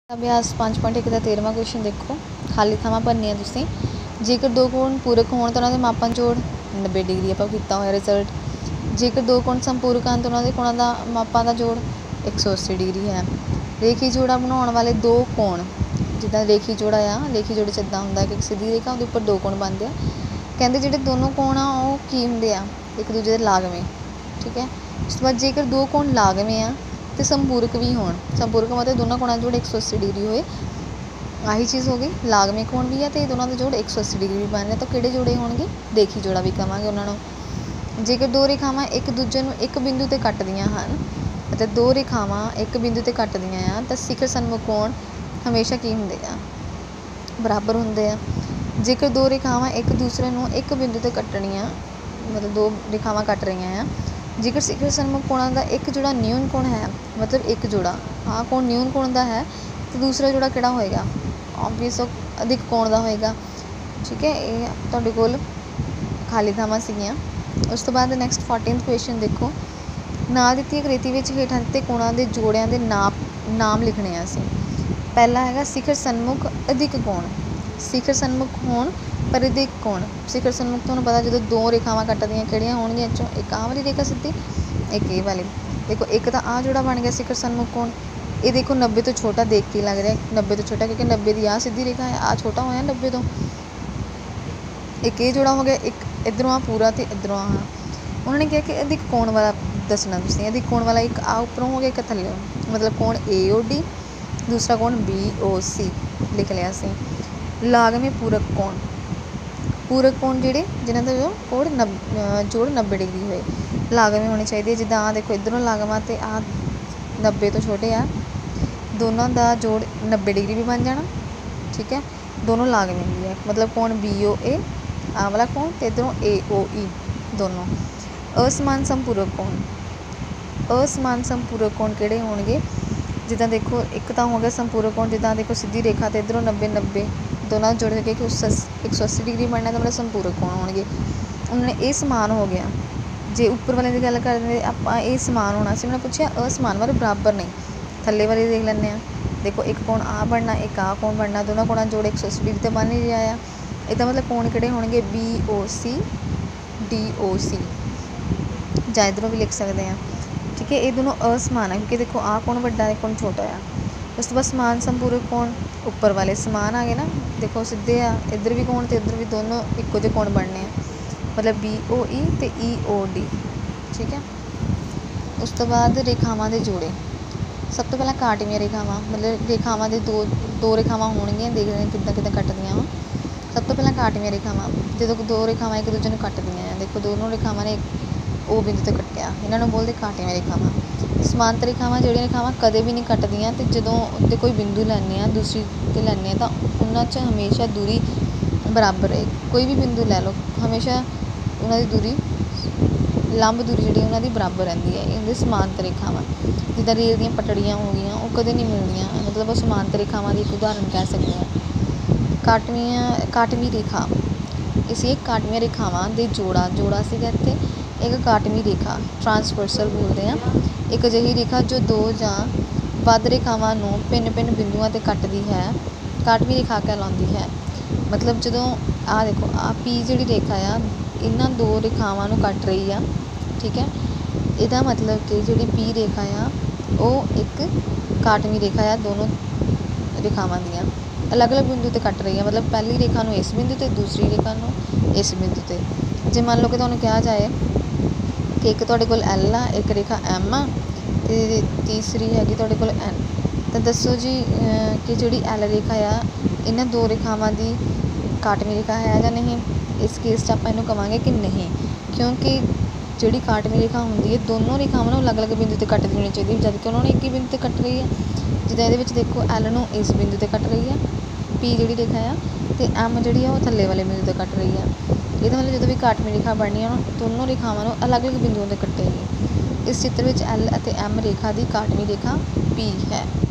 अभ्यास 5.1 का 13वां क्वेश्चन देखो। खाली थावां भरनियां तुसीं। जेकर दो कोण पूरक होण तां उन्हां दे मापां जोड़ 90 डिग्री आपां कीता होया रिजल्ट। जेकर दो कोण संपूरक हन तां उन्हां दे कोणां दा मापां दा जोड़ 180 डिग्री है। रेखी जोड़ा बनाउण वाले दो कोण, जिद्दां रेखी जोड़ा आ, रेखी जोड़े 'च इदां हुंदा कि सीधी रेखा उहदे उपर दो कोण बनदे आ। कहंदे जिहड़े दोनों कोण आ ओह की हुंदे आ, एक दूजे दे लागवें। ठीक है। उस तो बाद जेकर दो कोण लागवें आ ते संपूरक भी होण, संपूरक मतलब दोनों कोणां दा जोड़ 180 डिग्री होए, आही चीज़ हो गई। लागवें कोण भी है तो दोनों का जोड़ 180 डिग्री भी बन रहा, तो किहड़े जोड़े होणगे? रेखी जोड़ा भी कहांगे उन्हां नूं। जेकर दो रेखावां एक दूजे नूं एक बिंदु ते कटदियां हन, मतलब दो रेखावां एक बिंदु ते कटदियां आ तां शिखर सन्मुख कोण हमेशा की हुंदे आ? बराबर हुंदे आ। जेकर दो रेखावां एक दूसरे नूं एक बिंदु ते कटणियां, मतलब दो रेखावां कट रहीआं आ, जेकर शिखर सन्मुख कोणां दा एक जोड़ा न्यून कोण है, मतलब एक जोड़ा आ कोण न्यून कोण दा है तो दूसरा जोड़ा किहड़ा होएगा? ऑबवियस अधिक कोण दा होएगा। ठीक है, ये तुहाडे कोल खाली थावां सीगीआं। उस तो बाद नैक्सट 14th क्वेश्चन देखो। नाल दित्ती आकृति विच हेठां दित्ते कोणां दे जोड़ियां दे नाम लिखणे आ असीं। पहला हैगा शिखर सन्मुख अधिक कोण, शिखर सन्मुख होण पर अधिक कोण। शिखर सन्मुख तुहानूं पता जदों दो रेखावां कटदियां किहड़ियां होणगीਆਂ चों, एक आह वाली रेखा सीधी, एक ये वाली। देखो एक तो आ जोड़ा बन गया शिखर सन्मुख कोण, ये देखो 90 तो छोटा देख के लग रहा है, 90 तो छोटा क्योंकि 90 की आ सीधी रेखा है, आ छोटा होया 90 तो। एक ये जोड़ा हो गया, एक इधरों आ पूरा तो इधरों आ। उन्होंने कहा कि अधिक कोण वाला दसना तुसीं। अधिक कोण वाला एक आ उपरों हो गया, एक थल्ले, मतलब कोण AOD, दूसरा कोण BOC लिख लिया असीं। लागवें पूरक कोण, पूरक कोण जिहड़े जिन्हां दा कोण जोड़ 90 डिग्री होए, लागवें होने चाहिए। जिद्दां आ देखो इधरों लागवां ते आ 90 तो छोटे आ, दोनों का जोड़ 90 डिग्री भी बन जाना। ठीक है, दोनों लागवें भी है, मतलब कोण BOA आ वाला कोण तो इधरों AOE दोनों। असमान संपूरक कोण, असमान संपूरक कोण किहड़े होणगे? जिद्दां देखो एक तो हो गया संपूरक कोण, जिद्दां देखो सीधी रेखा तो इधरों 90 90 दोनों जोड़ के 180 डिग्री बनना, तो मतलब संपूरक कोण होणगे। उन्होंने ये समान हो गया। जे उपर वाले की गल करते आपां ये समान होना सी, उन्होंने पूछा असमान मतलब बराबर नहीं। थल्ले वाले देख लैंदे आ। देखो एक कोण आ बनना, एक आ कोण बनना, दोनों कोणां जोड़ 180 डिग्री तो बन ही रहा है। इसदा मतलब कोण किहड़े होणगे? BOC DOC, जां इधरों भी लिख सकते हैं। ठीक है, ये दोनों असमान है क्योंकि देखो आ कोण वड्डा है, कोण छोटा है। उस तो बाद समान संपूरक कोण, उपर वाले समान आ गए ना, देखो सीधे आ, इधर भी कोण तो इधर भी, दोनों इक्को जे कोण बनने हैं, मतलब BOE तो EOD। ठीक है, उस तो बाद रेखावां दे जोड़े। सब तो पहला काटवीआं रेखावां, मतलब रेखावां दे दो रेखावां होणगीਆਂ, देख रहे किद्दां किद्दां कटदियां वा। सब तो पहला काटवीआं रेखावां, जो दो रेखावां एक दूजे नूं कटदियां हैं, देखो दोनों रेखावां ने ओ बिंदु ते कट्टिया, इन्हां नूं बोलदे काटवीआं रेखावां। समांतर रेखावां जिहड़ियां रेखावां कदे भी नहीं कटदियां, तो जदों उत्ते कोई बिंदु लैंदे आ दूसरी ते लैंदे आ तां उन्हां च हमेशा दूरी बराबर है। कोई भी बिंदु लै लो, हमेशा उन्हां दी दूरी लंब दूरी जिहड़ी उन्हां दी बराबर रहिंदी है, इहदे समांतर रेखावां। जिद्दां रेल दीयां पटड़ियां हो गईयां, वो कदे नहीं मिलदियां, मतलब वो समांतर रेखावां दी एक उदाहरण कह सकते हैं। काटवीं रेखा, इसी एक काटवीआं रेखावां दे जोड़ा सीगा इत्थे, एक काटवीं रेखा ट्रांसवर्सल बोलते हैं। एक अजिही रेखा जो दो जां वध रेखावां नूं भिन्न भिन्न बिंदुआं ते कटदी है, काटवीं रेखा कहलाउंदी है। मतलब जदों आ देखो आ P जिहड़ी रेखा आ, इन्हां दो रेखावां नूं कट रही आ। ठीक है, इहदा मतलब कि जिहड़ी P रेखा आ ਉਹ एक काटवीं रेखा आ, दोनों रेखावां दियां अलग अलग बिंदु ते कट रही है, मतलब पहली रेखा नूं इस बिंदु ते, दूसरी रेखा नूं इस बिंदु ते। जे मान लो कि तुहानूं कहा जाए कि एक तुहाडे कोल L आ, एक रेखा M आ ते तीसरी हैगी तुहाडे कोल N, तो दसो जी कि जिहड़ी L रेखा आ इन्हां दो रेखावां दी काटवीं रेखा है जां नहीं? इस केस 'च आपां इहनूं कहांगे कि नहीं, क्योंकि जिहड़ी काटवीं रेखा हुंदी है दोनों रेखावां नूं अलग अलग बिंदु ते कटदी होनी चाहिए, जबकि उन्होंने एक ही बिंदु ते कट रही है। जिद्दां इहदे विच देखो L नूं इस बिंदु ते कट रही है P जिहड़ी रेखा आ, ते M जिहड़ी आ वो थल्ले वाले बिंदु ते कट रही है। ਇਹਦਾ मतलब जो भी काटवीं रेखा बननी है दोनों रेखावां नूं अलग अलग बिंदुओं ते कटेगी। इस चित्र में L और M रेखा की काटवीं रेखा P है।